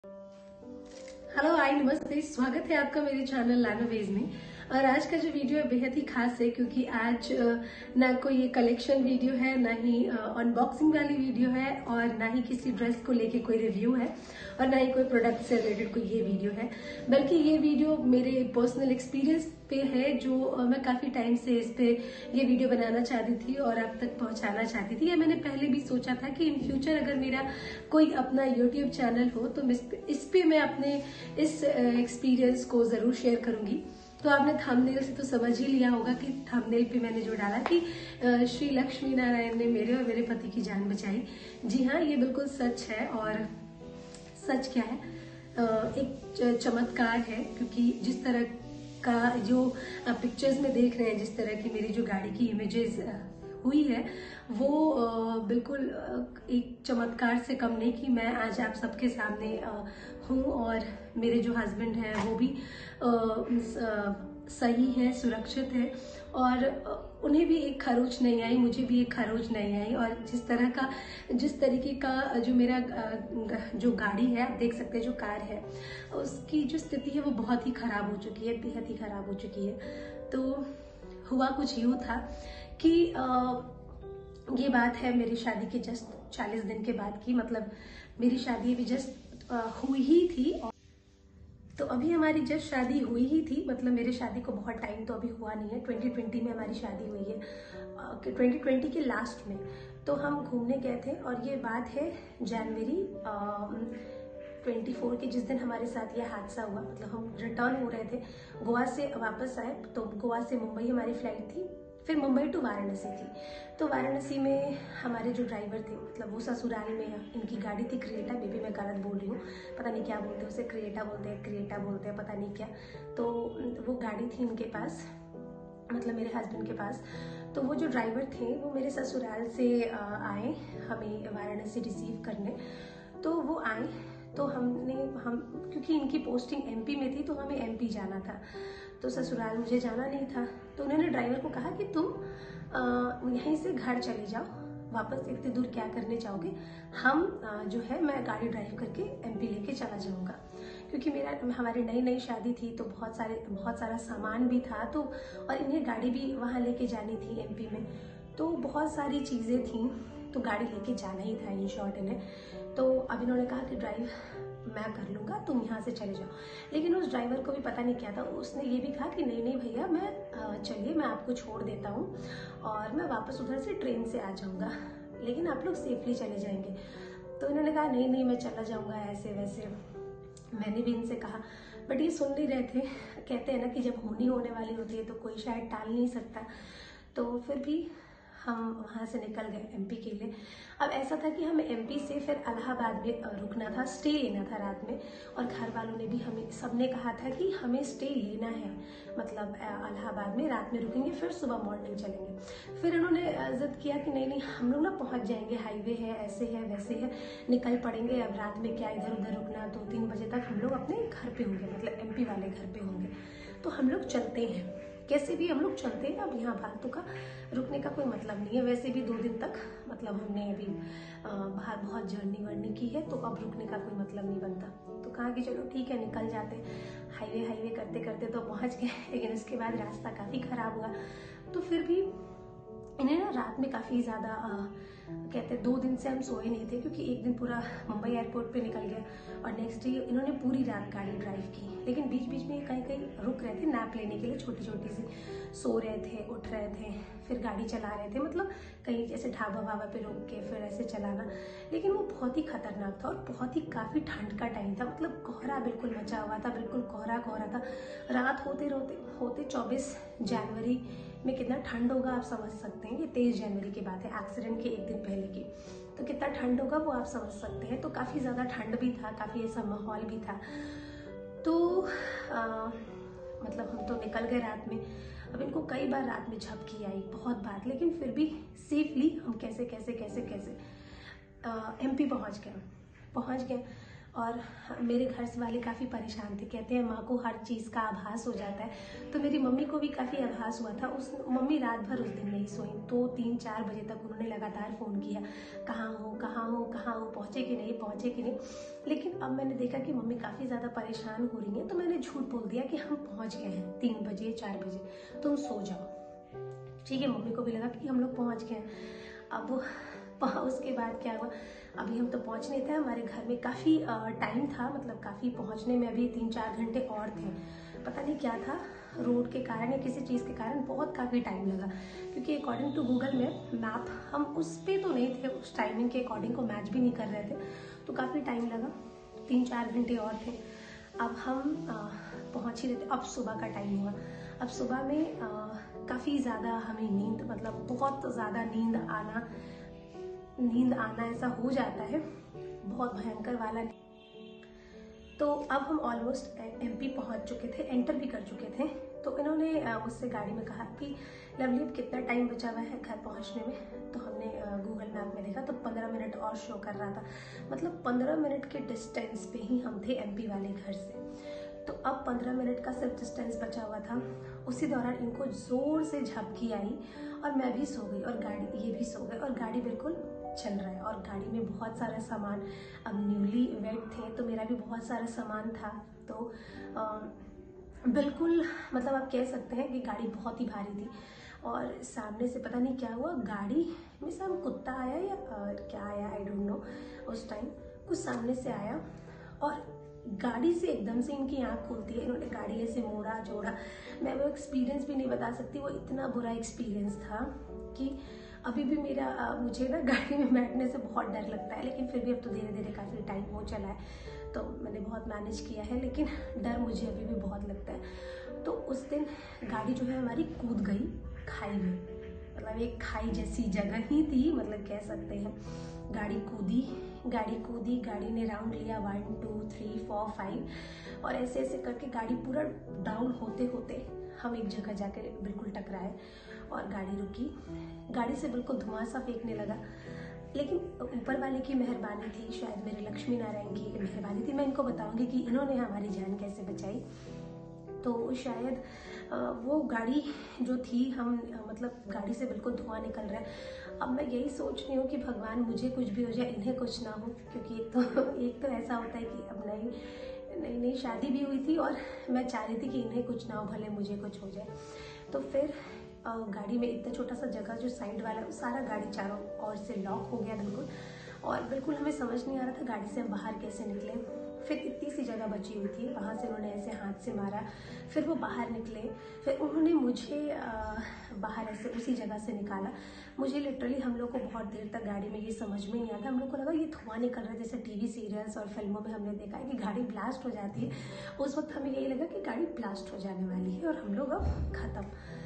Hello आई नमस्ते, स्वागत है आपका मेरे चैनल लैनोवेज में। और आज का जो वीडियो है बेहद ही खास है क्योंकि आज ना कोई ये कलेक्शन वीडियो है, ना ही अनबॉक्सिंग वाली वीडियो है, और ना ही किसी ड्रेस को लेके कोई रिव्यू है, और ना ही कोई प्रोडक्ट से रिलेटेड कोई ये वीडियो है। बल्कि ये वीडियो मेरे पर्सनल एक्सपीरियंस पे है, जो मैं काफी टाइम से इस पे ये वीडियो बनाना चाहती थी और आप तक पहुंचाना चाहती थी। या मैंने पहले भी सोचा था कि इन फ्यूचर अगर मेरा कोई अपना यूट्यूब चैनल हो तो इस पे मैं अपने इस एक्सपीरियंस को जरूर शेयर करूंगी। तो आपने थंबनेल से तो समझ ही लिया होगा कि थंबनेल पे मैंने जो डाला कि श्री लक्ष्मी नारायण ने मेरे और मेरे पति की जान बचाई। जी हाँ, ये बिल्कुल सच है। और सच क्या है, एक चमत्कार है, क्योंकि जिस तरह का जो पिक्चर्स में देख रहे हैं, जिस तरह की मेरी जो गाड़ी की इमेजेस हुई है, वो बिल्कुल एक चमत्कार से कम नहीं कि मैं आज आप सबके सामने हूँ। और मेरे जो हस्बैंड हैं वो भी सही है, सुरक्षित है, और उन्हें भी एक खरोच नहीं आई, मुझे भी एक खरोच नहीं आई। और जिस तरीके का जो मेरा जो गाड़ी है, आप देख सकते हैं जो कार है, उसकी जो स्थिति है वो बहुत ही खराब हो चुकी है, बेहद ही खराब हो चुकी है। तो हुआ कुछ यूँ था कि ये बात है मेरी शादी के जस्ट 40 दिन के बाद की। मतलब मेरी शादी अभी जस्ट हुई ही थी। तो अभी हमारी जस्ट शादी हुई ही थी, मतलब मेरे शादी को बहुत टाइम तो अभी हुआ नहीं है। 2020 में हमारी शादी हुई है, 2020 के लास्ट में। तो हम घूमने गए थे, और ये बात है जनवरी 24 के, जिस दिन हमारे साथ ये हादसा हुआ। मतलब हम रिटर्न हो रहे थे, गोवा से वापस आए, तो गोवा से मुंबई हमारी फ्लाइट थी, फिर मुंबई टू वाराणसी थी। तो वाराणसी में हमारे जो ड्राइवर थे, मतलब वो ससुराल में इनकी गाड़ी थी क्रिएटा, बेबी मैं गलत बोल रही हूँ, पता नहीं क्या बोलते हैं उसे, क्रिएटा बोलते हैं, पता नहीं क्या। तो वो गाड़ी थी इनके पास, मतलब मेरे हस्बैंड के पास। तो वो जो ड्राइवर थे वो मेरे ससुराल से आए हमें वाराणसी रिसीव करने। तो वो आए, तो हम क्योंकि इनकी पोस्टिंग एमपी में थी, तो हमें एमपी जाना था, तो ससुराल मुझे जाना नहीं था। तो उन्होंने ड्राइवर को कहा कि तुम यहीं से घर चले जाओ, वापस इतनी दूर क्या करने जाओगे, हम जो है मैं गाड़ी ड्राइव करके एमपी लेके चला जाऊंगा। क्योंकि हमारी नई शादी थी, तो बहुत सारा सामान भी था, तो और इन्हें गाड़ी भी वहाँ लेके जानी थी एमपी में, तो बहुत सारी चीज़ें थी, तो गाड़ी लेके जाना ही था इन शॉर्ट इन्हें। तो अब इन्होंने कहा कि ड्राइव मैं कर लूँगा, तुम यहाँ से चले जाओ। लेकिन उस ड्राइवर को भी पता नहीं क्या था, उसने ये भी कहा कि नहीं भैया, मैं चलिए मैं आपको छोड़ देता हूँ और मैं वापस उधर से ट्रेन से आ जाऊँगा, लेकिन आप लोग सेफली चले जाएंगे। तो इन्होंने कहा नहीं मैं चला जाऊँगा, ऐसे वैसे। मैंने भी इनसे कहा, बट ये सुन नहीं रहे थे। कहते हैं ना कि जब होने वाली होती है तो कोई शायद टाल नहीं सकता। तो फिर भी हम वहाँ से निकल गए एमपी के लिए। अब ऐसा था कि हमें एमपी से फिर इलाहाबाद में रुकना था, स्टे लेना था रात में। और घर वालों ने भी हमें सबने कहा था कि हमें स्टे लेना है, मतलब इलाहाबाद में रात में रुकेंगे, फिर सुबह मॉर्निंग चलेंगे। फिर उन्होंने जिद किया कि नहीं हम लोग ना पहुँच जाएंगे, हाईवे है, ऐसे है वैसे है, निकल पड़ेंगे, अब रात में क्या इधर उधर रुकना, 2-3 बजे तक हम लोग अपने घर पे होंगे, मतलब एमपी वाले घर पे होंगे। तो हम लोग चलते हैं, कैसे भी हम लोग चलते हैं, अब यहाँ फालतू का रुकने का कोई मतलब नहीं है। वैसे भी 2 दिन तक मतलब हमने अभी बाहर बहुत जर्नी वर्नी की है, तो अब रुकने का कोई मतलब नहीं बनता। तो कहा कि चलो ठीक है निकल जाते। हाईवे करते करते तो पहुँच गए, लेकिन उसके बाद रास्ता काफ़ी ख़राब हुआ। तो फिर भी इन्हें ना रात में काफ़ी ज़्यादा कहते 2 दिन से हम सोए नहीं थे, क्योंकि एक दिन पूरा मुंबई एयरपोर्ट पे निकल गया, और नेक्स्ट डे इन्होंने पूरी रात गाड़ी ड्राइव की। लेकिन बीच बीच में कहीं कहीं रुक रहे थे नैप लेने के लिए, छोटी सी, सो रहे थे, उठ रहे थे, फिर गाड़ी चला रहे थे, मतलब कहीं जैसे ढाबा वाबा पे रोक के फिर ऐसे चलाना। लेकिन वो बहुत ही खतरनाक था, और बहुत ही काफ़ी ठंड का टाइम था, मतलब कोहरा बिल्कुल मचा हुआ था, बिल्कुल कोहरा था। रात होते 24 जनवरी में कितना ठंड होगा आप समझ सकते हैं। ये 23 जनवरी की बात है, एक्सीडेंट के एक दिन पहले की। तो कितना ठंड होगा वो आप समझ सकते हैं। तो काफ़ी ज़्यादा ठंड भी था, काफ़ी ऐसा माहौल भी था। तो मतलब हम तो निकल गए रात में। अब इनको कई बार रात में झपकी आई, बहुत बार, लेकिन फिर भी सेफली हम कैसे एमपी पहुंच गए। और मेरे घर से वाले काफ़ी परेशान थे, कहते हैं माँ को हर चीज़ का आभास हो जाता है। तो मेरी मम्मी को भी काफ़ी आभास हुआ था। उस मम्मी रात भर उस दिन नहीं सोई, 2-3-4 बजे तक उन्होंने लगातार फ़ोन किया, कहाँ हो कहाँ हो कहाँ हो, पहुँचे कि नहीं पहुँचे कि नहीं। लेकिन अब मैंने देखा कि मम्मी काफ़ी ज़्यादा परेशान हो रही हैं, तो मैंने झूठ बोल दिया कि हम पहुँच गए हैं 3 बजे 4 बजे, तुम सो जाओ। ठीक है, मम्मी को भी लगा कि हम लोग पहुँच गए हैं। अब उसके बाद क्या हुआ, अभी हम तो पहुँच नहीं थे, हमारे घर में काफ़ी टाइम था, मतलब काफ़ी पहुँचने में अभी 3-4 घंटे और थे। पता नहीं क्या था, रोड के कारण या किसी चीज़ के कारण बहुत काफ़ी टाइम लगा, क्योंकि अकॉर्डिंग टू गूगल मैप हम उस पर तो नहीं थे, उस टाइमिंग के अकॉर्डिंग को मैच भी नहीं कर रहे थे, तो काफ़ी टाइम लगा, 3-4 घंटे और थे। अब हम पहुँच ही रहे थे। अब सुबह का टाइम हुआ। अब सुबह में काफ़ी ज़्यादा हमें नींद, मतलब बहुत ज़्यादा नींद आना ऐसा हो जाता है, बहुत भयंकर वाला। तो अब हम ऑलमोस्ट एमपी पहुंच चुके थे, एंटर भी कर चुके थे। तो इन्होंने मुझसे गाड़ी में कहा कि लवली अब कितना टाइम बचा हुआ है घर पहुंचने में। तो हमने गूगल मैप में देखा तो 15 मिनट और शो कर रहा था, मतलब 15 मिनट के डिस्टेंस पे ही हम थे एमपी वाले घर से। तो अब 15 मिनट का सिर्फ डिस्टेंस बचा हुआ था। उसी दौरान इनको जोर से झपकी आई और मैं भी सो गई और ये भी सो गए और गाड़ी बिल्कुल चल रहा है। और गाड़ी में बहुत सारा सामान, अब न्यूली वेड थे तो मेरा भी बहुत सारा सामान था। तो बिल्कुल मतलब आप कह सकते हैं कि गाड़ी बहुत ही भारी थी। और सामने से पता नहीं क्या हुआ, गाड़ी में से कुत्ता आया या क्या आया, आई डोंट नो। उस टाइम कुछ सामने से आया और गाड़ी से एकदम से इनकी आंख खुलती है, इन्होंने गाड़ी ऐसे मोड़ा जोड़ा। मैं वो एक्सपीरियंस भी नहीं बता सकती, वो इतना बुरा एक्सपीरियंस था कि अभी भी मुझे ना गाड़ी में बैठने से बहुत डर लगता है। लेकिन फिर भी अब तो धीरे धीरे काफ़ी टाइम हो चला है, तो मैंने बहुत मैनेज किया है, लेकिन डर मुझे अभी भी बहुत लगता है। तो उस दिन गाड़ी जो है हमारी कूद गई खाई में, मतलब एक खाई जैसी जगह ही थी, मतलब कह सकते हैं। गाड़ी कूदी, गाड़ी ने राउंड लिया 1 2 3 4 5 और ऐसे ऐसे करके गाड़ी पूरा डाउन होते होते हम एक जगह जाकर बिल्कुल टकराए और गाड़ी रुकी। गाड़ी से बिल्कुल धुआं सा फेंकने लगा, लेकिन ऊपर वाले की मेहरबानी थी, शायद मेरे लक्ष्मी नारायण की मेहरबानी थी। मैं इनको बताऊंगी कि इन्होंने हमारी जान कैसे बचाई। तो शायद वो गाड़ी जो थी, हम मतलब गाड़ी से बिल्कुल धुआं निकल रहा है। अब मैं यही सोच रही हूँ कि भगवान मुझे कुछ भी हो जाए, इन्हें कुछ ना हो, क्योंकि एक तो ऐसा होता है कि अब नई शादी भी हुई थी और मैं चाह रही थी कि इन्हें कुछ ना हो, भले मुझे कुछ हो जाए। तो फिर गाड़ी में इतना छोटा सा जगह जो साइड वाला, सारा गाड़ी चारों ओर से लॉक हो गया बिल्कुल, और बिल्कुल हमें समझ नहीं आ रहा था गाड़ी से हम बाहर कैसे निकले। फिर इतनी सी जगह बची हुई थी, वहाँ से उन्होंने ऐसे हाथ से मारा, फिर वो बाहर निकले, फिर उन्होंने मुझे बाहर ऐसे उसी जगह से निकाला। मुझे लिटरली, हम लोग को बहुत देर तक गाड़ी में ये समझ में नहीं आता, हम लोग को लगा ये धुआं निकल रहा है, जैसे टीवी सीरियल्स और फिल्मों में हमने देखा है कि गाड़ी ब्लास्ट हो जाती है। उस वक्त हमें यही लगा कि गाड़ी ब्लास्ट हो जाने वाली है और हम लोग अब खत्म।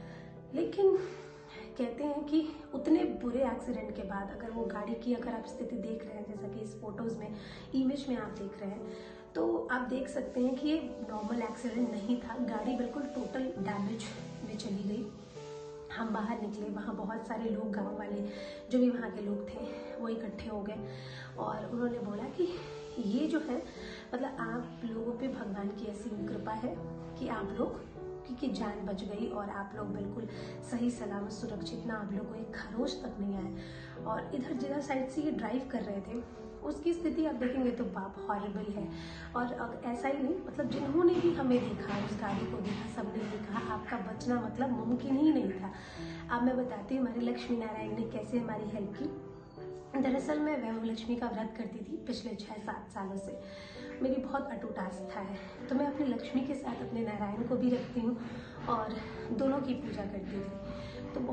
लेकिन कहते हैं कि उतने बुरे एक्सीडेंट के बाद अगर आप स्थिति देख रहे हैं, जैसा कि इस फोटोज़ में, इमेज में आप देख रहे हैं, तो आप देख सकते हैं कि ये नॉर्मल एक्सीडेंट नहीं था। गाड़ी बिल्कुल टोटल डैमेज में चली गई। हम बाहर निकले, वहाँ बहुत सारे लोग, गांव वाले जो भी वहाँ के लोग थे, वो इकट्ठे हो गए और उन्होंने बोला कि ये जो है, मतलब आप लोगों पे भगवान की ऐसी कृपा है कि आप लोग की जान बच गई और आप लोग बिल्कुल सही सलामत सुरक्षित, ना आप लोग को एक खरोच तक नहीं आए। और इधर जिधर साइड से ये ड्राइव कर रहे थे, उसकी स्थिति आप देखेंगे तो बाप हॉरिबल है। और ऐसा ही नहीं, मतलब जिन्होंने भी हमें देखा, उस गाड़ी को देखा, सबने ये कहा आपका बचना मतलब मुमकिन ही नहीं था। अब मैं बताती हूँ हमारी लक्ष्मी नारायण ने कैसे हमारी हेल्प की। दरअसल मैं वैभव लक्ष्मी का व्रत करती थी पिछले 6-7 सालों से। मेरी बहुत अटूट आस्था है, तो मैं अपनी लक्ष्मी के साथ अपने नारायण को भी रखती हूँ और दोनों की पूजा करती थी। तो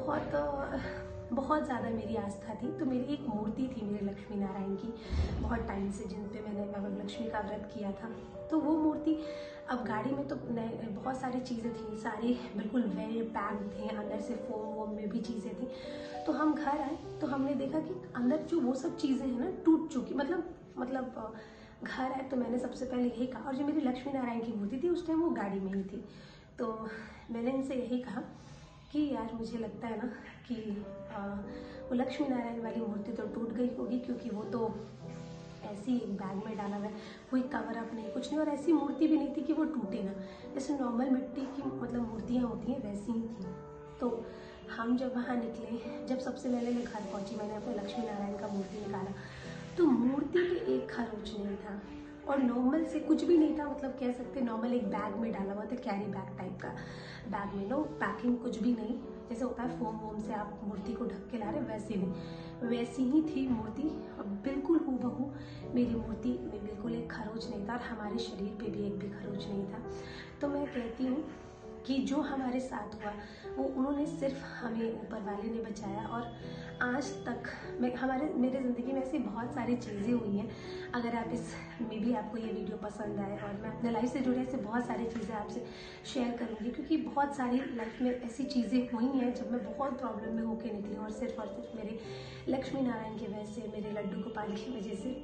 बहुत ज़्यादा मेरी आस्था थी। तो मेरी एक मूर्ति थी मेरे लक्ष्मी नारायण की, बहुत टाइम से, जिन पे मैंने वैभव लक्ष्मी का व्रत किया था। तो वो मूर्ति, अब गाड़ी में तो बहुत सारी चीज़ें थी, सारी बिल्कुल वेल पैक्ड थे, अंदर से फोम वोम में भी चीज़ें थी। तो हम घर आए तो हमने देखा कि अंदर जो वो सब चीज़ें हैं ना, टूट चुकी, मतलब घर आए तो मैंने सबसे पहले यही कहा, और जो मेरी लक्ष्मी नारायण की मूर्ति थी उस टाइम वो गाड़ी में ही थी। तो मैंने इनसे यही कहा कि यार मुझे लगता है ना कि वो लक्ष्मी नारायण वाली मूर्ति तो टूट गई होगी, क्योंकि वो तो ऐसे ही एक बैग में डाला हुआ है, कोई कवर अप नहीं, कुछ नहीं। और ऐसी मूर्ति भी नहीं थी कि वो टूटे ना, जैसे नॉर्मल मिट्टी की मतलब मूर्तियाँ होती हैं वैसी ही थी। तो हम जब वहाँ निकले, जब सबसे पहले मैं घर पहुँची, मैंने अपने लक्ष्मी नारायण का मूर्ति निकाला, तो मूर्ति पे एक खरोच नहीं था और नॉर्मल से कुछ भी नहीं था, मतलब कह सकते नॉर्मल एक बैग में डाला हुआ था, कैरी बैग टाइप का बैग में, नो पैकिंग कुछ भी नहीं, जैसे होता है फोम वोम से आप मूर्ति को ढक के ला रहे, वैसे नहीं, वैसी ही थी मूर्ति और बिल्कुल हूबहू मेरी मूर्ति में बिल्कुल एक खरोच नहीं था और हमारे शरीर पे भी एक भी खरोच नहीं था। तो मैं कहती हूँ कि जो हमारे साथ हुआ वो उन्होंने सिर्फ हमें ऊपर वाले ने बचाया। और आज तक मेरे ज़िंदगी में ऐसी बहुत सारी चीज़ें हुई हैं, अगर आप इस में भी आपको ये वीडियो पसंद आए, और मैं अपने लाइफ से जुड़े ऐसे बहुत सारी चीज़ें आपसे शेयर करूँगी, क्योंकि बहुत सारी लाइफ में ऐसी चीज़ें हुई हैं जब मैं बहुत प्रॉब्लम में होके निकली और सिर्फ मेरे लक्ष्मी नारायण की वजह से, मेरे लड्डू गोपाल की वजह से।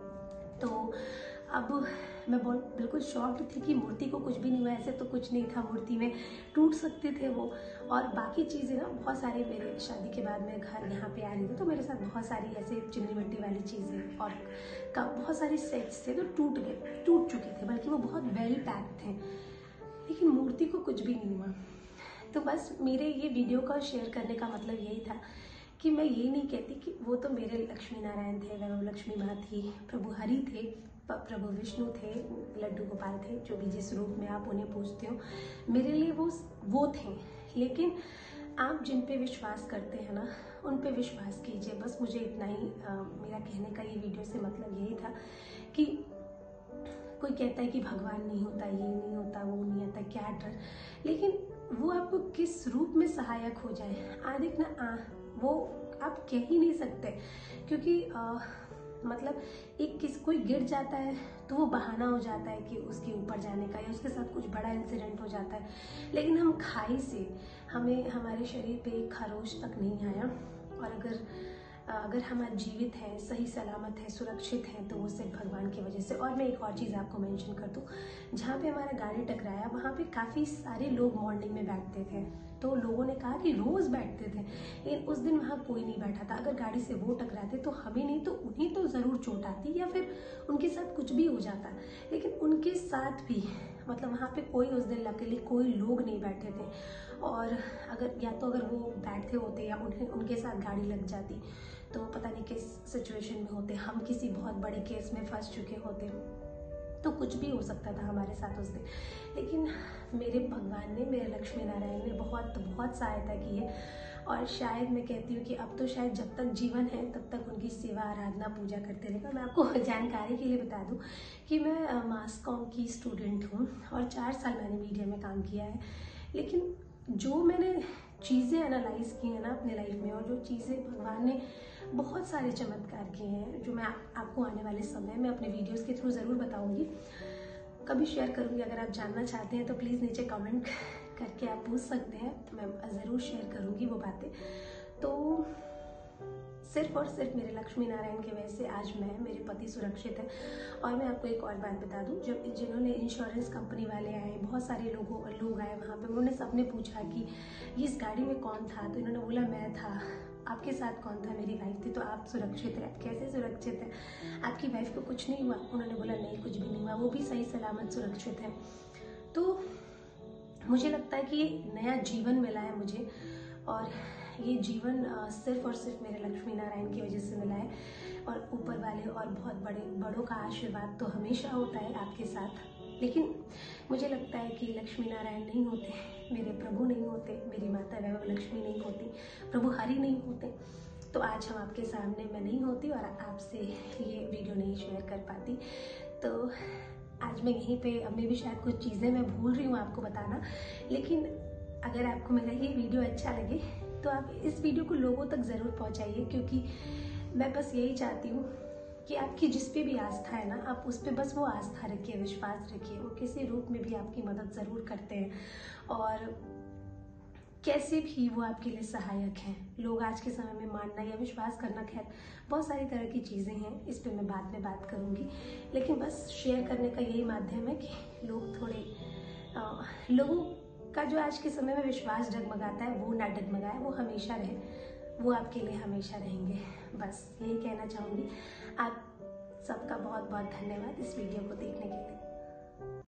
तो अब मैं बिल्कुल शॉक्ड थी कि मूर्ति को कुछ भी नहीं हुआ, ऐसे तो कुछ नहीं था मूर्ति में, टूट सकते थे वो। और बाकी चीज़ें ना बहुत सारी, मेरे शादी के बाद मैं घर यहाँ पे आ रही थी तो मेरे साथ बहुत सारी ऐसे चिमनी मिट्टी वाली चीज़ें और बहुत सारे सेट्स थे तो टूट चुके थे, बल्कि वो बहुत वेल पैक थे, लेकिन मूर्ति को कुछ भी नहीं हुआ। तो बस मेरे ये वीडियो का शेयर करने का मतलब यही था कि मैं ये नहीं कहती कि वो तो मेरे लक्ष्मी नारायण थे, वह लक्ष्मी माँ थी, प्रभु हरि थे, प्रभु विष्णु थे, लड्डू गोपाल थे, जो भी जिस रूप में आप उन्हें पूजते हो, मेरे लिए वो थे। लेकिन आप जिन पे विश्वास करते हैं ना, उन पे विश्वास कीजिए। बस मुझे इतना ही मेरा कहने का ये वीडियो से मतलब यही था कि कोई कहता है कि भगवान नहीं होता, ये नहीं होता, वो नहीं आता, क्या डर, लेकिन वो आपको किस रूप में सहायक हो जाए आदिक ना, वो आप कह ही नहीं सकते, क्योंकि मतलब कोई गिर जाता है तो वो बहाना हो जाता है कि उसके ऊपर जाने का, या उसके साथ कुछ बड़ा इंसिडेंट हो जाता है। लेकिन हम खाई से हमारे शरीर पे एक खरोच तक नहीं आया, और अगर हम आज जीवित हैं, सही सलामत हैं, सुरक्षित हैं, तो वो सिर्फ भगवान की वजह से। और मैं एक और चीज़ आपको मेंशन कर दूँ, जहाँ पे हमारा गाड़ी टकराया वहाँ पे काफ़ी सारे लोग मॉर्निंग में बैठते थे, तो लोगों ने कहा कि रोज़ बैठते थे, लेकिन उस दिन वहाँ कोई नहीं बैठा था। अगर गाड़ी से वो टकराते तो हमें नहीं तो उन्हें तो ज़रूर चोट आती, या फिर उनके साथ कुछ भी हो जाता, लेकिन उनके साथ भी मतलब वहाँ पे कोई उस दिन लकीली कोई लोग नहीं बैठे थे। और अगर वो बैठे होते या उनके साथ गाड़ी लग जाती तो पता नहीं किस सिचुएशन में होते, हम किसी बहुत बड़े केस में फंस चुके होते, तो कुछ भी हो सकता था हमारे साथ उस दिन। लेकिन मेरे भगवान ने, मेरे लक्ष्मी नारायण ने बहुत बहुत सहायता की है। और शायद मैं कहती हूँ कि अब तो शायद जब तक जीवन है तब तक उनकी सेवा आराधना पूजा करते रहेगा। मैं आपको जानकारी के लिए बता दूँ कि मैं मास कॉम की स्टूडेंट हूँ और 4 साल मैंने मीडिया में काम किया है। लेकिन जो मैंने चीज़ें एनालाइज की हैं ना अपने लाइफ में, और जो चीज़ें भगवान ने बहुत सारे चमत्कार किए हैं, जो मैं आपको आने वाले समय में अपने वीडियोस के थ्रू ज़रूर बताऊंगी, कभी शेयर करूंगी। अगर आप जानना चाहते हैं तो प्लीज़ नीचे कमेंट करके आप पूछ सकते हैं, मैं ज़रूर शेयर करूंगी वो बातें। तो सिर्फ और सिर्फ मेरे लक्ष्मी नारायण की वजह से आज मेरे पति सुरक्षित है। और मैं आपको एक और बात बता दूं, जब जिन्होंने इंश्योरेंस कंपनी वाले आए, बहुत सारे लोग आए वहाँ पे, उन्होंने सबने पूछा कि इस गाड़ी में कौन था, तो इन्होंने बोला मैं था। आपके साथ कौन था? मेरी वाइफ थी। तो आप सुरक्षित है? आप कैसे सुरक्षित है? आपकी वाइफ को कुछ नहीं हुआ? उन्होंने बोला नहीं, कुछ भी नहीं हुआ, वो भी सही सलामत सुरक्षित है। तो मुझे लगता है कि ये नया जीवन मिला है मुझे, और ये जीवन सिर्फ और सिर्फ मेरे लक्ष्मी नारायण की वजह से मिला है। और ऊपर वाले और बहुत बड़ों का आशीर्वाद तो हमेशा होता है आपके साथ। लेकिन मुझे लगता है कि लक्ष्मी नारायण नहीं होते, मेरे प्रभु नहीं होते, मेरी माता वैभव लक्ष्मी नहीं होती, प्रभु हरि नहीं होते, तो आज हम आपके सामने मैं नहीं होती और आपसे ये वीडियो नहीं शेयर कर पाती। तो आज मैं यहीं पे, अब भी शायद कुछ चीज़ें मैं भूल रही हूँ आपको बताना, लेकिन अगर आपको मेरा ये वीडियो अच्छा लगे तो आप इस वीडियो को लोगों तक ज़रूर पहुँचाइए, क्योंकि मैं बस यही चाहती हूँ कि आपकी जिस पे भी आस्था है ना, आप उस पे बस वो आस्था रखिए, विश्वास रखिए। वो किसी रूप में भी आपकी मदद ज़रूर करते हैं और कैसे भी वो आपके लिए सहायक हैं। लोग आज के समय में मानना या विश्वास करना, खैर बहुत सारी तरह की चीज़ें हैं, इस पे मैं बाद में बात करूँगी। लेकिन बस शेयर करने का यही माध्यम है कि लोग थोड़े लोगों का जो आज के समय में विश्वास डगमगाता है वो ना डगमगाए, वो हमेशा रहे, वो आपके लिए हमेशा रहेंगे। बस यही कहना चाहूँगी। आप सबका बहुत बहुत धन्यवाद इस वीडियो को देखने के लिए।